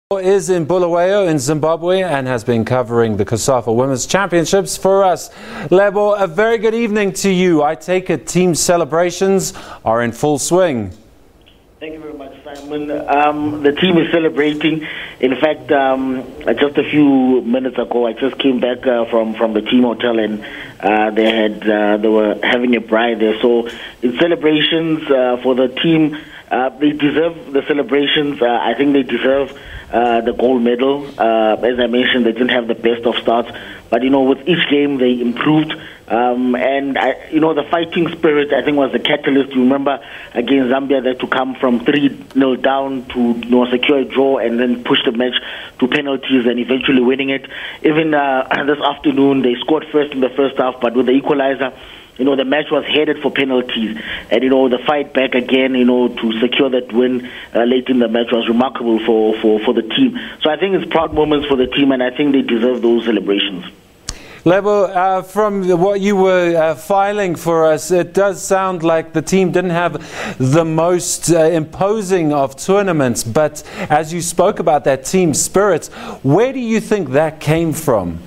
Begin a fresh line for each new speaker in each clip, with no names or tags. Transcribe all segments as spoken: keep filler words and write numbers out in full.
Is in Bulawayo in Zimbabwe and has been covering the COSAFA Women's Championships for us. Lebo, a very good evening to you. I take it team celebrations are in full swing.
Thank you very much, Simon. Um, the team is celebrating. In fact, um, just a few minutes ago, I just came back uh, from from the team hotel, and uh, they had uh, they were having a bride there. So, it's celebrations uh, for the team. Uh, they deserve the celebrations. Uh, I think they deserve uh, the gold medal. Uh, as I mentioned, they didn't have the best of starts, but you know, with each game they improved. Um, and I, you know, the fighting spirit, I think, was the catalyst. You remember against Zambia, they had to come from three nil down to you know secure a draw and then push the match to penalties and eventually winning it. Even uh, this afternoon, they scored first in the first half, but with the equalizer, you know, the match was headed for penalties. And, you know, the fight back again, you know, to secure that win uh, late in the match was remarkable for, for, for the team. So I think it's proud moments for the team, and I think they deserve those celebrations.
Lebo, uh, from what you were uh, filing for us, it does sound like the team didn't have the most uh, imposing of tournaments. But as you spoke about that team spirit, where do you think that came from?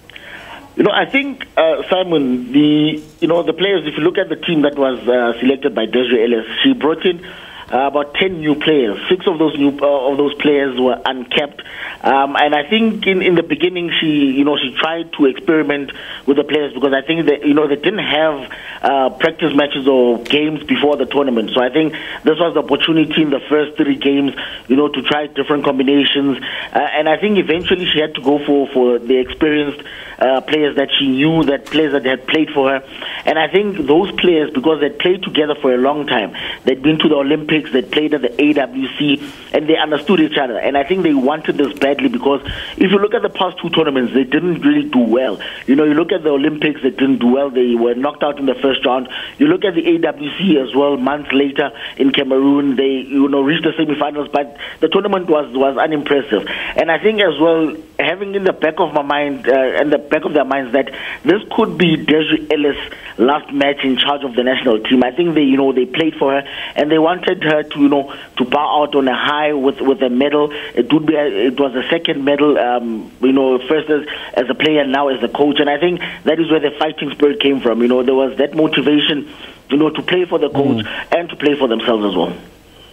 You know, I think, uh, Simon, the you know the players, if you look at the team that was uh, selected by Desiree Ellis, she brought in uh, about ten new players. Six of those new uh, of those players were uncapped. Um, and I think in, in the beginning, she, you know, she tried to experiment with the players because I think that, you know, they didn't have uh, practice matches or games before the tournament. So I think this was the opportunity in the first three games, you know, to try different combinations. Uh, and I think eventually she had to go for, for the experienced uh, players that she knew, that players that had played for her. And I think those players, because they'd played together for a long time, they'd been to the Olympics, they'd played at the A W C, and they understood each other. And I think they wanted this back because if you look at the past two tournaments, they didn't really do well. You know, you look at the Olympics, they didn't do well. They were knocked out in the first round. You look at the A W C as well, months later in Cameroon, they, you know, reached the semifinals, but the tournament was, was unimpressive. And I think as well, having in the back of my mind, uh, and the back of their minds that this could be Desiree Ellis' last match in charge of the national team. I think they, you know, they played for her, and they wanted her to, you know, to bow out on a high with, with a medal. It would be, a, it was a second medal, um, you know, first as, as a player, now as a coach. And I think that is where the fighting spirit came from. You know, there was that motivation, you know, to play for the coach mm. and to play for themselves as well.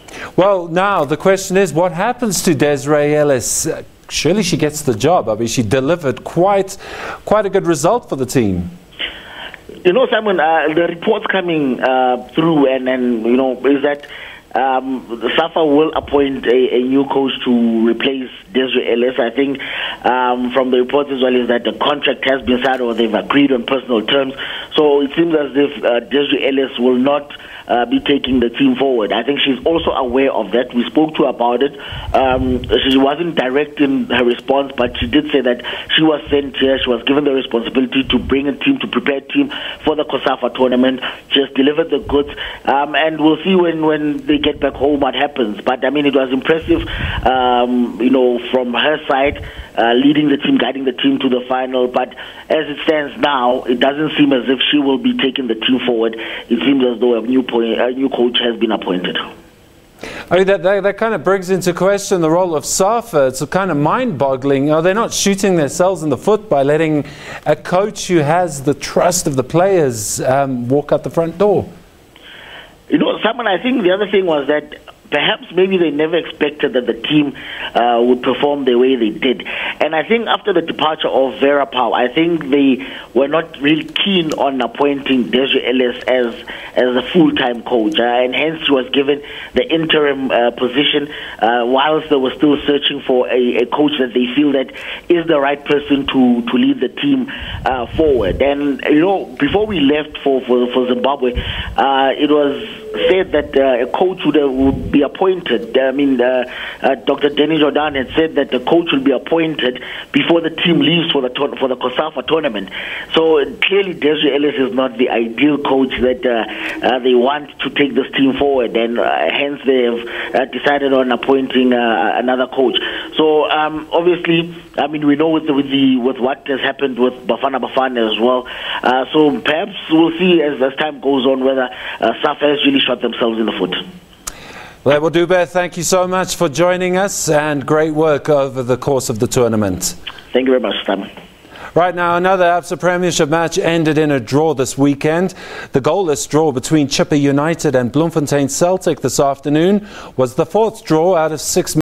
Well, now the question is, what happens to Desiree Ellis? Uh, surely she gets the job. I mean, she delivered quite, quite a good result for the team.
You know, Simon, uh, the reports coming uh, through, and, and you know, is that Um, SAFA will appoint a, a new coach to replace Desiree Ellis. I think um, from the reports as well is that the contract has been signed or they've agreed on personal terms. So it seems as if uh, Desiree Ellis will not uh, be taking the team forward. I think she's also aware of that. We spoke to her about it. Um, she wasn't direct in her response, but she did say that she was sent here. She was given the responsibility to bring a team, to prepare a team for the COSAFA tournament. She has delivered the goods, um, and we'll see when, when they get back home what happens. But I mean, it was impressive, um, you know, from her side, uh, leading the team, guiding the team to the final. But as it stands now, it doesn't seem as if she will be taking the team forward. It seems as though a new point, a new coach has been appointed.
I mean, that, that, that kind of brings into question the role of SAFA. It's kind of mind-boggling. Are they not shooting themselves in the foot by letting a coach who has the trust of the players um, walk out the front door?
You know, Simon, I think the other thing was that perhaps maybe they never expected that the team uh, would perform the way they did. And I think after the departure of Vera Pauw, I think they were not really keen on appointing Desiree Ellis as as a full-time coach. Uh, and hence she was given the interim uh, position uh, whilst they were still searching for a, a coach that they feel that is the right person to, to lead the team uh, forward. And, you know, before we left for, for, for Zimbabwe, uh, it was said that uh, a coach would, uh, would be appointed. I mean, uh, uh, Doctor Denny Jordan had said that the coach will be appointed before the team leaves for the for the COSAFA tournament. So clearly, Desiree Ellis is not the ideal coach that uh, uh, they want to take this team forward, and uh, hence they have uh, decided on appointing uh, another coach. So um, obviously, I mean, we know with the, with the with what has happened with Bafana Bafana as well. Uh, so perhaps we'll see as, as time goes on whether uh, SAFA has really shot themselves in the foot.
Well, that will do, Beth. Thank you so much for joining us, and great work over the course of the tournament.
Thank you very much, Simon.
Right now, another Absa Premiership match ended in a draw this weekend. The goalless draw between Chippa United and Bloemfontein Celtic this afternoon was the fourth draw out of six